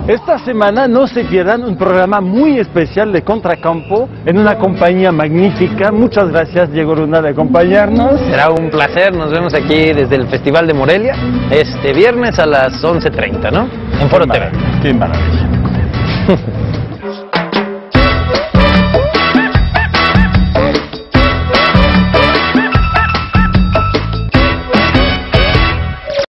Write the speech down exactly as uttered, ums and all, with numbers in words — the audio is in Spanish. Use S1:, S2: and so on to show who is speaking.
S1: Esta semana no se pierdan un programa muy especial de Contracampo en una compañía magnífica. Muchas gracias, Diego Luna, de acompañarnos.
S2: Será un placer, nos vemos aquí desde el Festival de Morelia, este viernes a las once treinta, ¿no? En Foro T V.
S1: Qué maravilla.